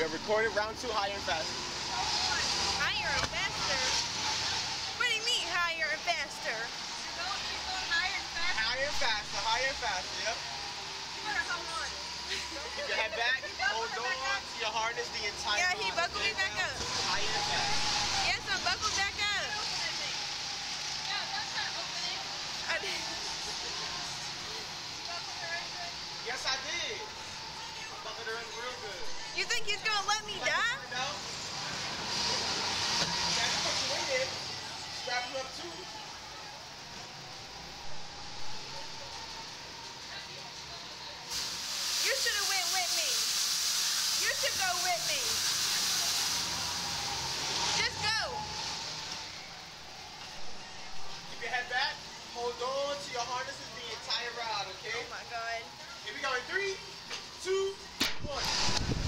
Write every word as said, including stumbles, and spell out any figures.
We are recording round two, higher and faster. Higher and faster? What do you mean higher and faster? You're going, you're going higher and faster? Higher and faster, higher and faster, yep. You better hold on. Keep your head back, hold on to your harness the entire Yeah, ride. he buckled me back up. Higher and faster. Yes, I'm buckled back up. Yeah, don't try to open it. I did. You buckled her in good? Yes, I did. I buckled her in real good. You think he's gonna let me Like die? it out. That's put you in there. Strap you up too. You should have went with me. You should go with me. Just go. Keep your head back. Hold on to your harnesses the entire ride, okay? Oh my God. Here we go in three, two, one.